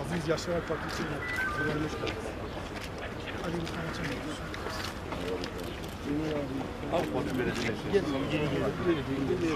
Aziz Yaşar Partisi kullanmış da. Ali Mustafa Çamur. AK Parti Belediyesi. Geri.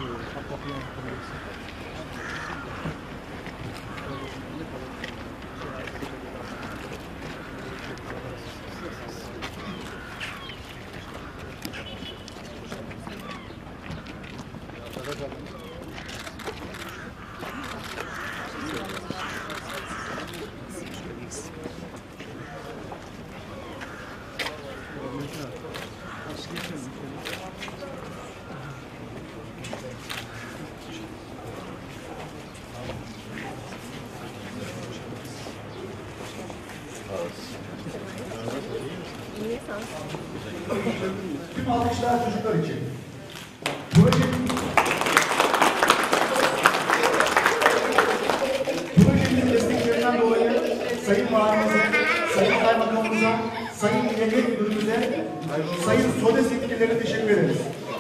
Tüm alkışlar çocuklar için. Projenin desteklerinden dolayı Sayın Valimize, Sayın Kaymakamımıza, Sayın Emniyet Müdürümüze, Sayın SODES yetkililerine teşekkür ederiz.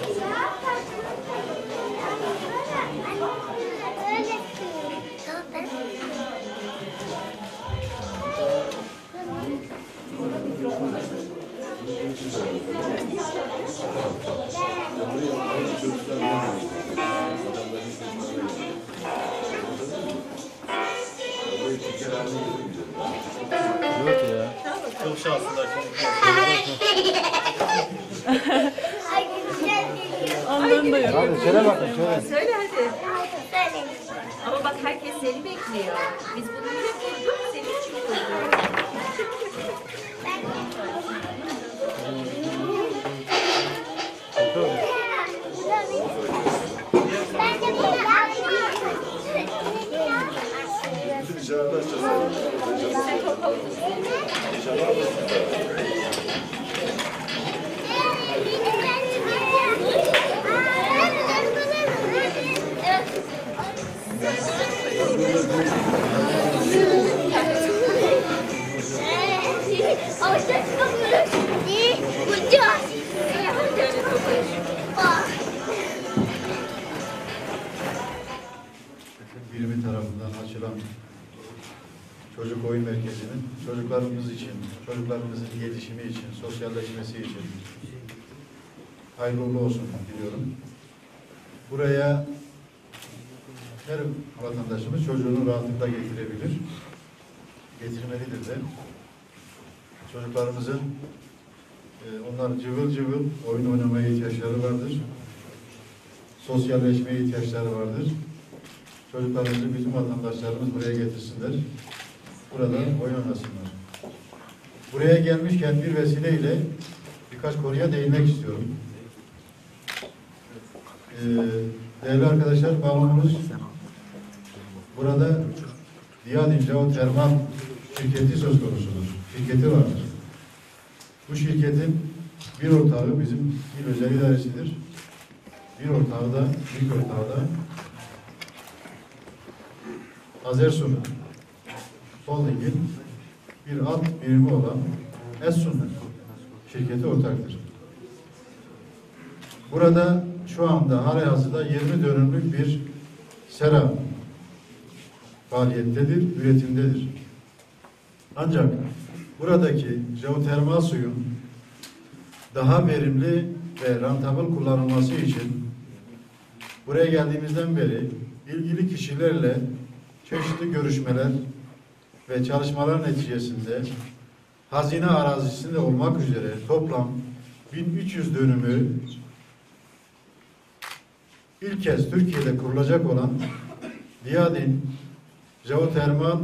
Evet ya. Çok şanslılar. Ondan da yok. Hadi söyle bakın söyle. Söyle hadi. Ama bak herkes seni bekliyor. Biz bunu bile kurduk, senin için kurduk. Birimi tarafından açılan çocuk oyun merkezinin çocuklarımız için, çocuklarımızın gelişimi için, sosyalleşmesi için hayırlı uğurlu olsun diliyorum. Buraya her vatandaşımız çocuğunu rahatlıkla getirebilir, getirmelidir de. Çocuklarımızın onlar cıvıl cıvıl oyun oynamaya ihtiyaçları vardır. Sosyalleşmeye ihtiyaçları vardır. Çocuklarımızı bütün vatandaşlarımız buraya getirsinler. Burada oyun oynasınlar. Buraya gelmişken bir vesileyle birkaç konuya değinmek istiyorum. Değerli arkadaşlar, balonumuz burada Diyadin Jeotermal şirketi söz konusudur. Şirketi vardır. Bu şirketin bir ortağı bizim il özel idaresidir. Bir ortağı da, büyük ortağı da Azersun Holding'in bir alt birimi olan Essun şirketi ortaktır. Burada şu anda halihazırda 20 dönümlük bir sera faaliyettedir, üretimdedir. Ancak buradaki jeotermal suyun daha verimli ve rantabıl kullanılması için buraya geldiğimizden beri ilgili kişilerle çeşitli görüşmeler ve çalışmalar neticesinde hazine arazisinde olmak üzere toplam 1300 dönümü ilk kez Türkiye'de kurulacak olan Diyadin Jeotermal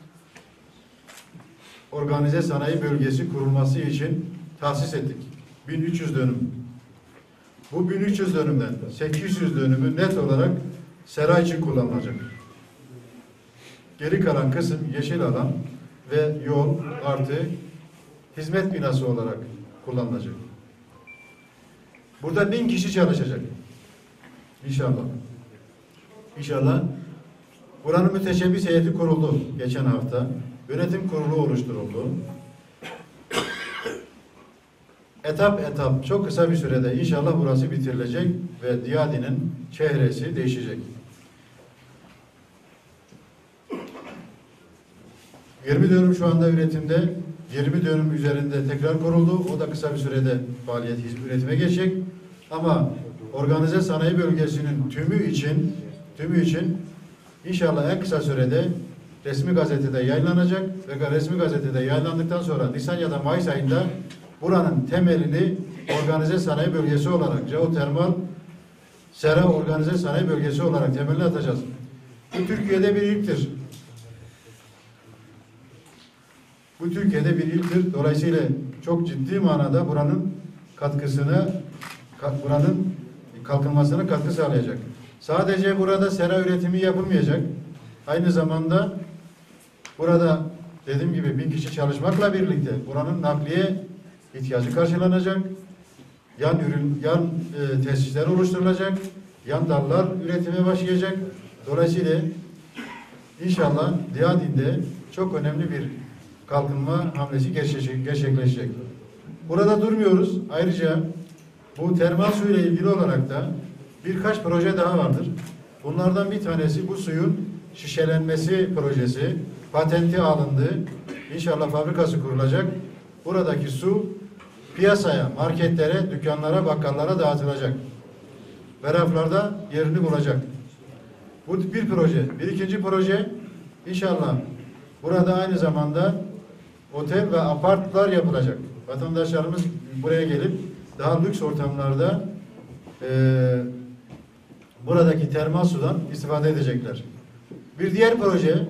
Organize Sanayi Bölgesi kurulması için tahsis ettik. 1300 dönüm. Bu 1300 dönümden 800 dönümü net olarak sera için kullanılacak. Geri kalan kısım yeşil alan ve yol artı hizmet binası olarak kullanılacak. Burada 1000 kişi çalışacak. İnşallah. İnşallah. Buranın müteşebbis heyeti kuruldu geçen hafta. Yönetim kurulu oluşturuldu. Etap etap çok kısa bir sürede inşallah burası bitirilecek ve Diyadin'in çehresi değişecek. 20 dönüm şu anda üretimde. 20 dönüm üzerinde tekrar kuruldu. O da kısa bir sürede faaliyet üretime geçecek. Ama organize sanayi bölgesinin tümü için inşallah en kısa sürede resmi gazetede yayınlanacak ve resmi gazetede yayınlandıktan sonra Nisan ya da Mayıs ayında buranın temelini organize sanayi bölgesi olarak jeotermal sera organize sanayi bölgesi olarak temelini atacağız. Bu Türkiye'de bir ilktir. Bu Türkiye'de bir ilktir. Dolayısıyla çok ciddi manada buranın kalkınmasına katkı sağlayacak. Sadece burada sera üretimi yapılmayacak. Aynı zamanda burada dediğim gibi 1000 kişi çalışmakla birlikte buranın nakliye ihtiyacı karşılanacak. Yan tesisler oluşturulacak. Yan dallar üretime başlayacak. Dolayısıyla inşallah Diyadin'de çok önemli bir kalkınma hamlesi gerçekleşecek. Burada durmuyoruz. Ayrıca bu termal su ile ilgili olarak da birkaç proje daha vardır. Bunlardan bir tanesi bu suyun şişelenmesi projesi. Patenti alındı. İnşallah fabrikası kurulacak. Buradaki su piyasaya, marketlere, dükkanlara, bakkallara dağıtılacak. Ve raflarda yerini bulacak. Bu bir proje. Bir ikinci proje inşallah burada aynı zamanda otel ve apartlar yapılacak. Vatandaşlarımız buraya gelip daha lüks ortamlarda buradaki termal sudan istifade edecekler. Bir diğer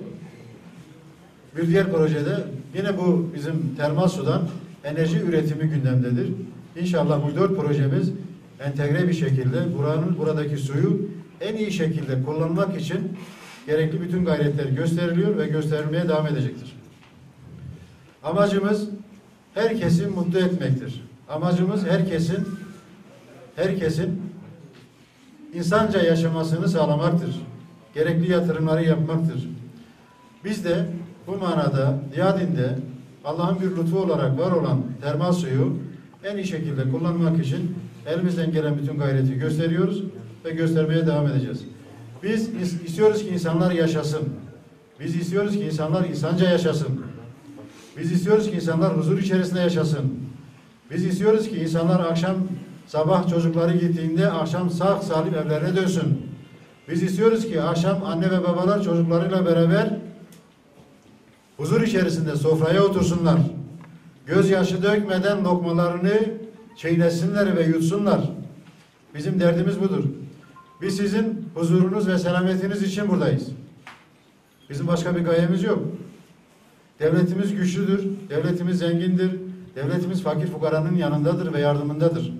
projede yine bu bizim termal sudan enerji üretimi gündemdedir. İnşallah bu 4 projemiz entegre bir şekilde buradaki suyu en iyi şekilde kullanmak için gerekli bütün gayretler gösteriliyor ve gösterilmeye devam edecektir. Amacımız herkesi mutlu etmektir. Amacımız herkesin insanca yaşamasını sağlamaktır. Gerekli yatırımları yapmaktır. Biz de bu manada Diyadin'de Allah'ın bir lütfu olarak var olan termal suyu en iyi şekilde kullanmak için elimizden gelen bütün gayreti gösteriyoruz ve göstermeye devam edeceğiz. Biz istiyoruz ki insanlar yaşasın. Biz istiyoruz ki insanlar insanca yaşasın. Biz istiyoruz ki insanlar huzur içerisinde yaşasın. Biz istiyoruz ki insanlar sabah çocukları gittiğinde akşam sağ salim evlerine dönsün. Biz istiyoruz ki akşam anne ve babalar çocuklarıyla beraber huzur içerisinde sofraya otursunlar. Gözyaşı dökmeden lokmalarını çiğnesinler ve yutsunlar. Bizim derdimiz budur. Biz sizin huzurunuz ve selametiniz için buradayız. Bizim başka bir gayemiz yok. Devletimiz güçlüdür, devletimiz zengindir, devletimiz fakir fukaranın yanındadır ve yardımındadır.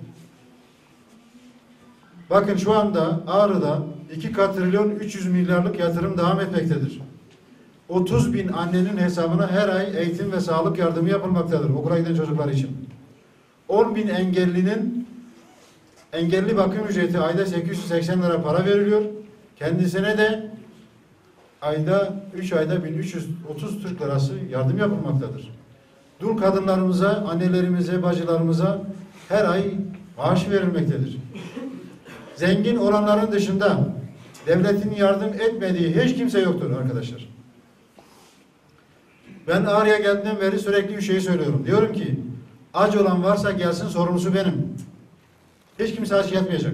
Bakın şu anda Ağrı'da 2,3 milyarlık yatırım devam etmektedir. 30.000 annenin hesabına her ay eğitim ve sağlık yardımı yapılmaktadır okula giden çocuklar için. 10.000 engelli bakım ücreti ayda 880 lira para veriliyor. Kendisine de 3 ayda 1330 Türk lirası yardım yapılmaktadır. Dul kadınlarımıza, annelerimize, bacılarımıza her ay maaş verilmektedir. Zengin olanların dışında devletin yardım etmediği hiç kimse yoktur arkadaşlar. Ben Ağrı'ya geldiğimden beri sürekli bir şey söylüyorum. Diyorum ki aç olan varsa gelsin, sorumlusu benim. Hiç kimse aç yatmayacak.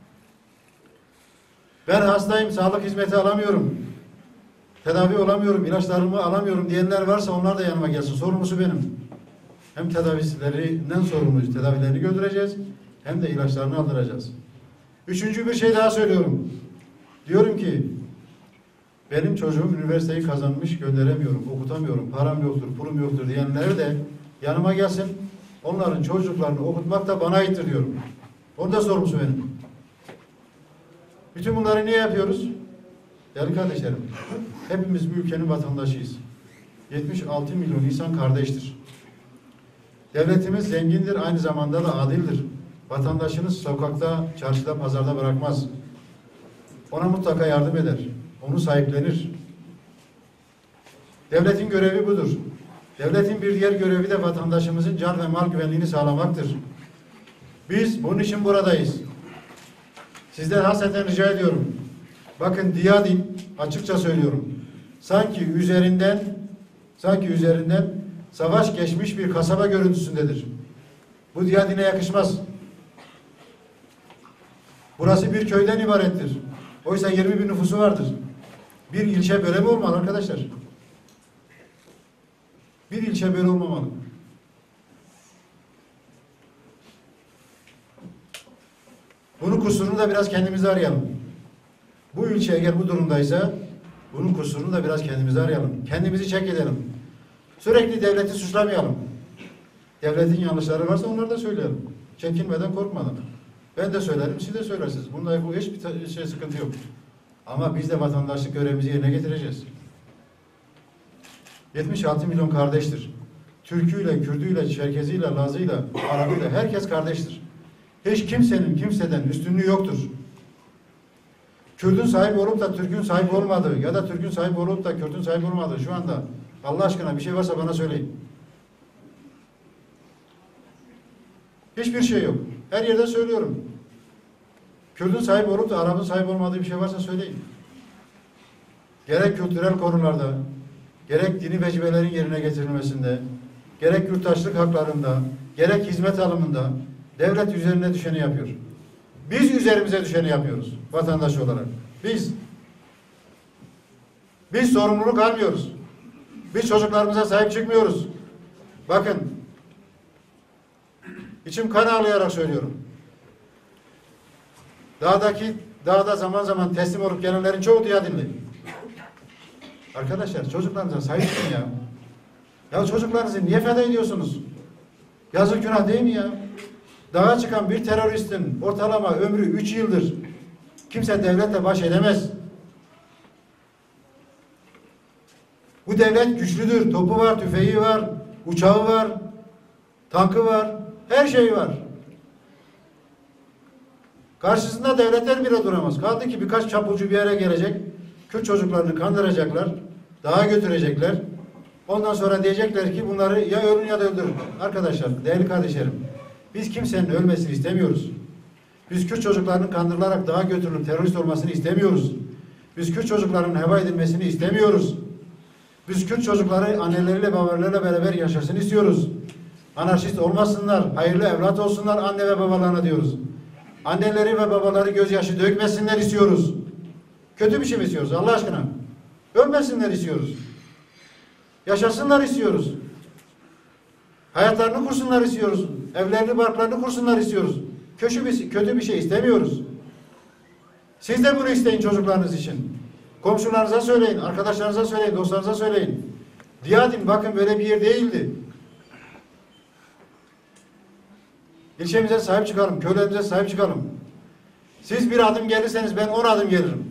Ben hastayım, sağlık hizmeti alamıyorum. Tedavi olamıyorum, ilaçlarımı alamıyorum diyenler varsa onlar da yanıma gelsin. Sorumlusu benim. Hem tedavilerinden sorumluyuz. Tedavilerini götüreceğiz. Hem de ilaçlarını aldıracağız. Üçüncü bir şey daha söylüyorum. Diyorum ki benim çocuğum üniversiteyi kazanmış, gönderemiyorum, okutamıyorum, param yoktur, pulum yoktur diyenler de yanıma gelsin. Onların çocuklarını okutmak da bana aittir diyorum. Onun da sorumlusu benim. Bütün bunları niye yapıyoruz? Değerli kardeşlerim, hepimiz bu ülkenin vatandaşıyız. 76 milyon insan kardeştir. Devletimiz zengindir, aynı zamanda da adildir. Vatandaşını sokakta, çarşıda, pazarda bırakmaz. Ona mutlaka yardım eder. Onu sahiplenir. Devletin görevi budur. Devletin bir diğer görevi de vatandaşımızın can ve mal güvenliğini sağlamaktır. Biz bunun için buradayız. Sizden hasreten rica ediyorum. Bakın Diyadin, açıkça söylüyorum. Sanki üzerinden Sanki üzerinden savaş geçmiş bir kasaba görüntüsündedir. Bu Diyadin'e yakışmaz. Burası bir köyden ibarettir. Oysa 20 bin nüfusu vardır. Bir ilçe böyle mi olmalı arkadaşlar? Bir ilçe böyle olmamalı. Bunun kusurunu da biraz kendimize arayalım. Bu ilçe eğer bu durumdaysa bunun kusurunu da biraz kendimize arayalım. Kendimizi çek edelim. Sürekli devleti suçlamayalım. Devletin yanlışları varsa onları da söyleyelim. Çekinmeden, korkmadan. Ben de söylerim, siz de söylersiniz. Bunda bu hiçbir sıkıntı yok. Ama biz de vatandaşlık görevimizi yerine getireceğiz. 76 milyon kardeştir. Türküyle, Kürdüyle, Çerkeziyle, Lazıyla, Arabıyla herkes kardeştir. Hiç kimsenin kimseden üstünlüğü yoktur. Kürdün sahip olup da Türk'ün sahip olmadığı ya da Türk'ün sahip olup da Kürt'ün sahip olmadığı şu anda Allah aşkına bir şey varsa bana söyleyin. Hiçbir şey yok. Her yerde söylüyorum. Kürt'ün sahip olup da Arap'ın sahip olmadığı bir şey varsa söyleyin. Gerek kültürel konularda, gerek dini vecibelerin yerine getirilmesinde, gerek yurttaşlık haklarında, gerek hizmet alımında devlet üzerine düşeni yapıyor. Biz üzerimize düşeni yapıyoruz vatandaş olarak. Biz sorumluluk almıyoruz. Biz çocuklarımıza sahip çıkmıyoruz. Bakın, içim kan ağlayarak söylüyorum. Dağda zaman zaman teslim olup gelenlerin çoğu Diyadinli. Arkadaşlar çocuklarınıza sahip çıkın ya. Ya çocuklarınızı niye feda ediyorsunuz? Yazık günah değil mi ya? Dağa çıkan bir teröristin ortalama ömrü 3 yıldır. Kimse devletle baş edemez. Bu devlet güçlüdür. Topu var, tüfeği var, uçağı var, tankı var, her şeyi var. Karşısında devletler bile duramaz. Kaldı ki birkaç çapulcu bir yere gelecek, Kürt çocuklarını kandıracaklar, dağa götürecekler. Ondan sonra diyecekler ki bunları ya ölün ya da öldürün. Arkadaşlar, değerli kardeşlerim, biz kimsenin ölmesini istemiyoruz. Biz Kürt çocuklarının kandırılarak dağa götürülüp terörist olmasını istemiyoruz. Biz Kürt çocuklarının heba edilmesini istemiyoruz. Biz Kürt çocukları anneleriyle babalarıyla beraber yaşasın istiyoruz. Anarşist olmasınlar, hayırlı evlat olsunlar anne ve babalarına diyoruz. Anneleri ve babaları gözyaşı dökmesinler istiyoruz. Kötü bir şey mi istiyoruz Allah aşkına? Ölmesinler istiyoruz. Yaşasınlar istiyoruz. Hayatlarını kursunlar istiyoruz. Evlerini, barklarını kursunlar istiyoruz. Kötü bir şey istemiyoruz. Siz de bunu isteyin çocuklarınız için. Komşularınıza söyleyin, arkadaşlarınıza söyleyin, dostlarınıza söyleyin. Diyadin bakın böyle bir yer değildi. İlçemize sahip çıkalım, köylerimize sahip çıkalım. Siz bir adım gelirseniz ben 10 adım gelirim.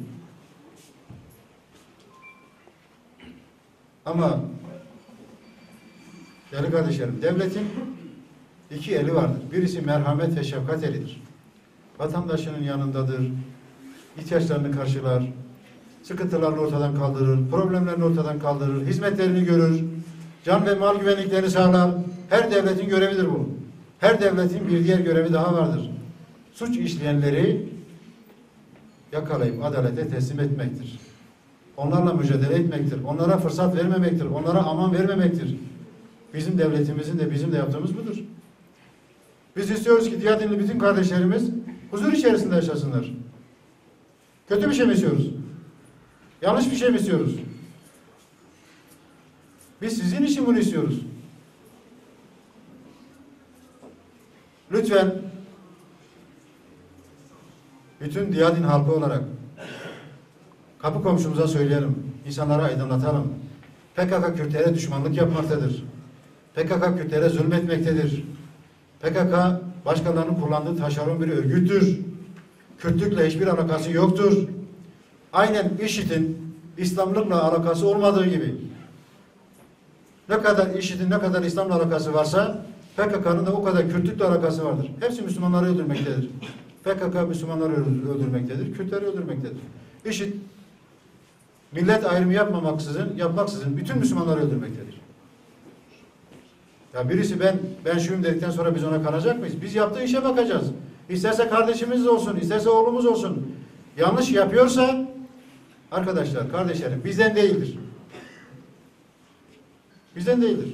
Ama değerli kardeşlerim, devletin iki eli vardır. Birisi merhamet ve şefkat elidir. Vatandaşının yanındadır, ihtiyaçlarını karşılar, sıkıntılarını ortadan kaldırır, problemlerini ortadan kaldırır, hizmetlerini görür, can ve mal güvenliklerini sağlar. Her devletin görevidir bu. Her devletin bir diğer görevi daha vardır. Suç işleyenleri yakalayıp adalete teslim etmektir. Onlarla mücadele etmektir. Onlara fırsat vermemektir. Onlara aman vermemektir. Bizim devletimizin de bizim de yaptığımız budur. Biz istiyoruz ki Diyadinli bütün kardeşlerimiz huzur içerisinde yaşasınlar. Kötü bir şey mi istiyoruz? Yanlış bir şey mi istiyoruz? Biz sizin için bunu istiyoruz. Lütfen bütün Diyadin halkı olarak kapı komşumuza söyleyelim, insanlara aydınlatalım. PKK Kürtlere düşmanlık yapmaktadır. PKK Kürtlere zulmetmektedir. PKK başkalarının kullandığı taşeron bir örgüttür. Kürtlükle hiçbir alakası yoktur. Aynen IŞİD'in İslamlıkla alakası olmadığı gibi ne kadar IŞİD'in ne kadar İslam'la alakası varsa PKK'nın da o kadar Kürtlükle alakası vardır. Hepsi Müslümanları öldürmektedir. PKK Müslümanları öldürmektedir, Kürtleri öldürmektedir. IŞİD millet ayrımı yapmaksızın bütün Müslümanları öldürmektedir. Ya birisi ben şuyum dedikten sonra biz ona kanacak mıyız? Biz yaptığı işe bakacağız. İsterse kardeşimiz olsun, isterse oğlumuz olsun. Yanlış yapıyorsa arkadaşlar, kardeşlerim bizden değildir. Bizden değildir.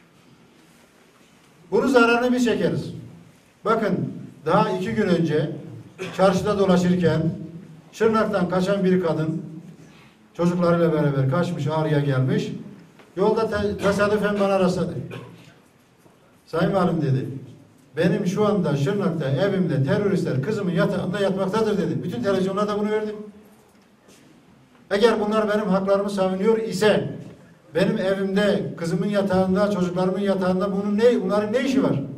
Bunun zararını biz çekeriz. Bakın daha 2 gün önce çarşıda dolaşırken Şırnak'tan kaçan bir kadın çocuklarıyla beraber kaçmış, Ağrı'ya gelmiş. Yolda tesadüfen bana rastladı. Sayın Valim dedi, benim şu anda Şırnak'ta evimde teröristler kızımın yatağında yatmaktadır dedi. Bütün televizyonlar da bunu verdi. Eğer bunlar benim haklarımı savunuyor ise benim evimde, kızımın yatağında, çocuklarımın yatağında bunların ne işi var?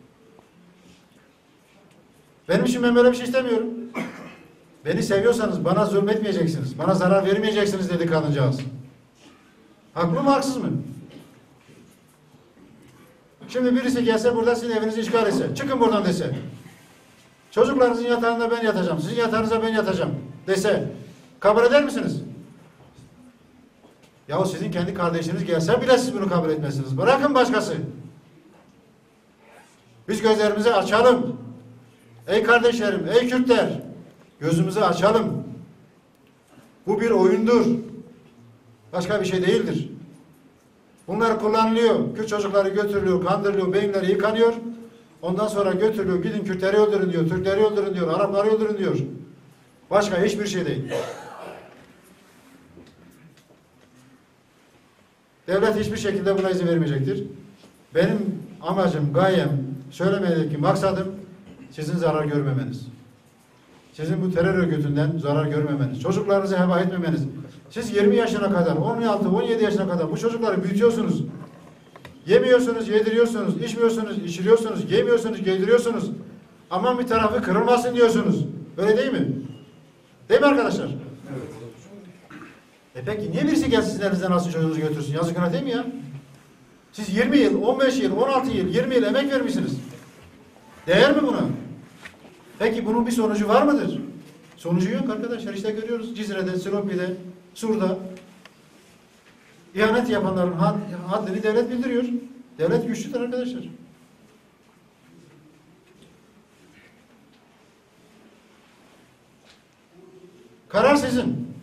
Benim için ben böyle bir şey istemiyorum. Beni seviyorsanız bana zulmetmeyeceksiniz, bana zarar vermeyeceksiniz dedi kadıncağız. Haklı mı, haksız mı? Şimdi birisi gelse burada sizin evinizi işgal etse, çıkın buradan dese, çocuklarınızın yatağında ben yatacağım, sizin yatağınıza ben yatacağım dese, kabul eder misiniz? Yahu sizin kendi kardeşiniz gelse bile siz bunu kabul etmezsiniz. Bırakın başkası. Biz gözlerimizi açalım. Ey kardeşlerim, ey Kürtler, gözümüzü açalım. Bu bir oyundur. Başka bir şey değildir. Bunlar kullanılıyor. Kürt çocukları götürülüyor, kandırılıyor, beyinleri yıkanıyor. Ondan sonra götürülüyor, gidin Kürtleri öldürün diyor, Türkleri öldürün diyor, Arapları öldürün diyor. Başka hiçbir şey değil. Devlet hiçbir şekilde buna izin vermeyecektir. Benim amacım, gayem, söylemedeki maksadım sizin zarar görmemeniz. Sizin bu terör örgütünden zarar görmemeniz. Çocuklarınızı heba etmemeniz. Siz 20 yaşına kadar, 16-17 yaşına kadar bu çocukları büyütüyorsunuz. Yemiyorsunuz, yediriyorsunuz, içmiyorsunuz, içiriyorsunuz, yemiyorsunuz, giydiriyorsunuz. Aman bir tarafı kırılmasın diyorsunuz. Öyle değil mi? Değil mi arkadaşlar? Evet. Peki niye birisi gelsin sizin elinizden nasıl çocuğunuzu götürsün? Yazık günah değil mi ya? Siz 20 yıl, 15 yıl, 16 yıl, 20 yıl emek vermişsiniz. Değer mi buna? Peki bunun bir sonucu var mıdır? Sonucu yok arkadaşlar. İşte görüyoruz. Cizre'de, Silopi'de, Sur'da ihanet yapanların haddini devlet bildiriyor. Devlet güçlüdür arkadaşlar. Karar sizin.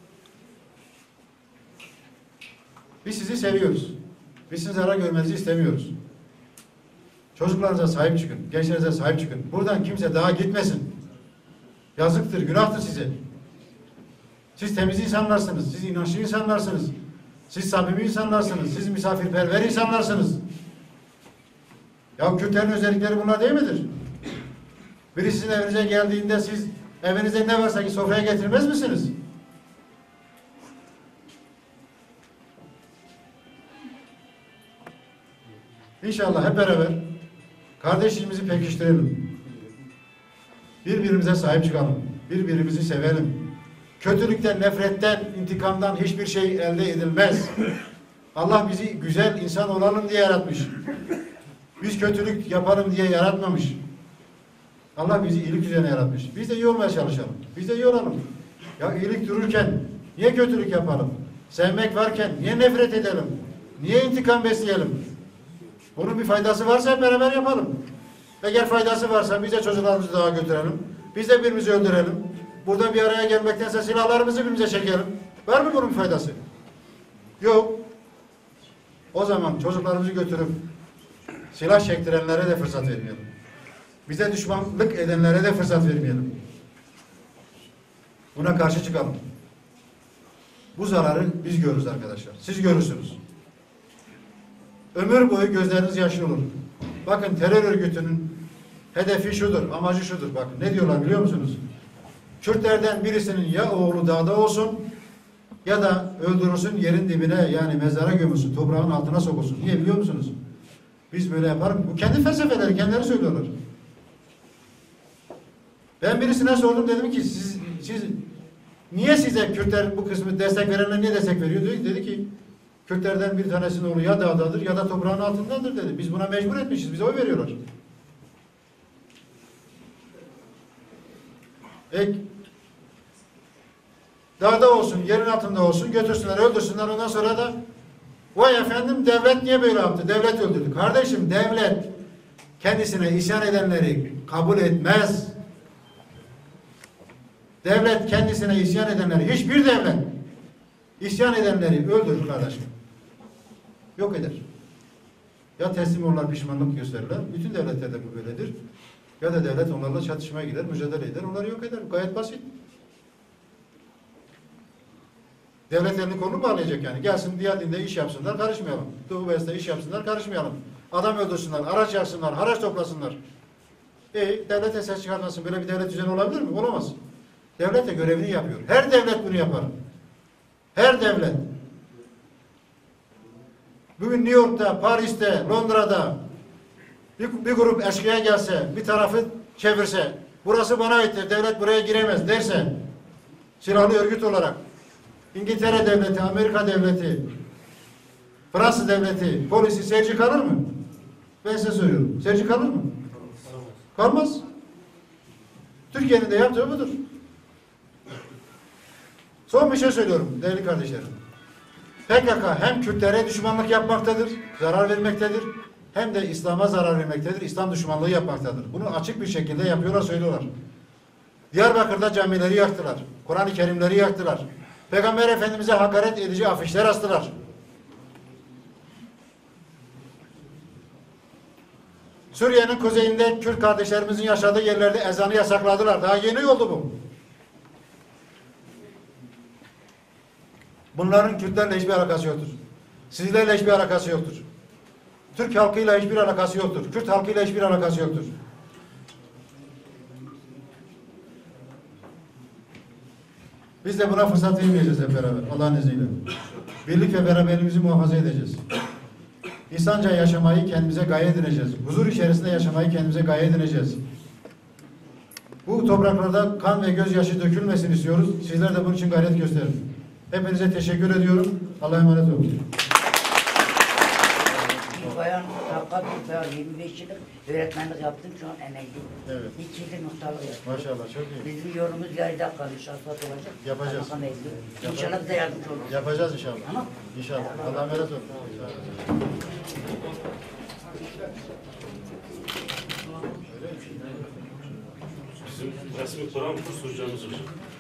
Biz sizi seviyoruz. Biz sizin zarar görmenizi istemiyoruz. Çocuklarınıza sahip çıkın. Gençlerinize sahip çıkın. Buradan kimse daha gitmesin. Yazıktır, günahtır size. Siz temiz insanlarsınız. Siz inançlı insanlarsınız. Siz samimi insanlarsınız. Siz misafirperver insanlarsınız. Ya Kürtlerin özellikleri bunlar değil midir? Biri sizin evinize geldiğinde siz evinizde ne varsa ki sofraya getirmez misiniz? İnşallah hep beraber kardeşliğimizi pekiştirelim. Birbirimize sahip çıkalım. Birbirimizi sevelim. Kötülükten, nefretten, intikamdan hiçbir şey elde edilmez. Allah bizi güzel insan olalım diye yaratmış. Biz kötülük yapalım diye yaratmamış. Allah bizi iyilik üzerine yaratmış. Biz de iyi olmaya çalışalım. Biz de iyi olalım. Ya iyilik dururken niye kötülük yapalım? Sevmek varken niye nefret edelim? Niye intikam besleyelim? Bunun bir faydası varsa hep beraber yapalım. Eğer faydası varsa biz de çocuklarımızı daha götürelim. Biz de birbirimizi öldürelim. Burada bir araya gelmektense silahlarımızı birbirimize çekelim. Var mı bunun bir faydası? Yok. O zaman çocuklarımızı götürüp silah çektirenlere de fırsat vermeyelim. Bize düşmanlık edenlere de fırsat vermeyelim. Buna karşı çıkalım. Bu zararı biz görürüz arkadaşlar. Siz görürsünüz. Ömür boyu gözleriniz yaşlı olur. Bakın terör örgütünün hedefi şudur, amacı şudur. Bakın ne diyorlar biliyor musunuz? Kürtlerden birisinin ya oğlu dağda olsun ya da öldürürsün yerin dibine, yani mezara gömülsün, toprağın altına sokulsun. Niye biliyor musunuz? Biz böyle yaparım. Bu kendi felsefeleri, kendileri söylüyorlar. Ben birisine sordum, dedim ki siz niye size Kürtler bu kısmı destek verenler niye destek veriyor? Dedi ki Kürtlerden bir tanesinin oğlu ya dağdadır ya da toprağın altındadır dedi. Biz buna mecbur etmişiz. Bize oy veriyorlar. Dağda olsun, yerin altında olsun, götürsünler, öldürsünler. Ondan sonra da vay efendim devlet niye böyle yaptı? Devlet öldürdü. Kardeşim, devlet kendisine isyan edenleri kabul etmez. Devlet kendisine isyan edenleri, hiçbir devlet isyan edenleri öldürür kardeşim. yok eder. Ya teslim olurlar, pişmanlık gösterirler. Bütün devletlerde bu böyledir. Ya da devlet onlarla çatışmaya gider, mücadele eder, onları yok eder. Gayet basit. Devlet elini kolunu bağlayacak yani. Gelsin Diyadin'de iş yapsınlar, karışmayalım. Doğu Beyaz'da iş yapsınlar, karışmayalım. Adam öldürsünler, araç yaksınlar, haraç toplasınlar. Devlete ses çıkarmasın. Böyle bir devlet düzeni olabilir mi? Olamaz. Devlet de görevini yapıyor. Her devlet bunu yapar. Her devlet. Bugün New York'ta, Paris'te, Londra'da bir grup eşkıya gelse, bir tarafı çevirse, burası bana aittir, devlet buraya giremez derse, silahlı örgüt olarak, İngiltere devleti, Amerika devleti, Fransız devleti, polisi seyirci kalır mı? Ben size söylüyorum. Seyirci kalır mı? Kalmaz. Türkiye'nin de yaptığı budur. Son bir şey söylüyorum değerli kardeşlerim. PKK hem Kürtlere düşmanlık yapmaktadır, zarar vermektedir, hem de İslam'a zarar vermektedir, İslam düşmanlığı yapmaktadır. Bunu açık bir şekilde yapıyorlar, söylüyorlar. Diyarbakır'da camileri yaktılar, Kur'an-ı Kerimleri yaktılar, Peygamber Efendimiz'e hakaret edici afişler astılar. Suriye'nin kuzeyinde Kürt kardeşlerimizin yaşadığı yerlerde ezanı yasakladılar. Daha yeni oldu bu. Bunların Kürtlerle hiçbir alakası yoktur. Sizlerle hiçbir alakası yoktur. Türk halkıyla hiçbir alakası yoktur. Kürt halkıyla hiçbir alakası yoktur. Biz de buna fırsat vermeyeceğiz hep beraber. Allah'ın izniyle. Birlik ve beraberliğimizi muhafaza edeceğiz. İnsanca yaşamayı kendimize gaye edineceğiz. Huzur içerisinde yaşamayı kendimize gaye edineceğiz. Bu topraklarda kan ve gözyaşı dökülmesini istiyoruz. Sizler de bunun için gayret gösterin. Hepinize teşekkür ediyorum. Allah'a emanet olun. Bayan Hakkı Bayan 25 yıllık öğretmenlik yaptım, şu an emekliyim. Evet. 2 yıldır muhtarlık yaptım. Maşallah çok iyi. Bizim yolumuz yayda kalıyor, şartlat olacak. Yapacağız. Allah'a emanet olun. İnşallah bize yardımcı olur. Yapacağız inşallah. Tamam. İnşallah. Allah'a emanet olun. Bizim resmi Kur'an kursu hocamız hocam.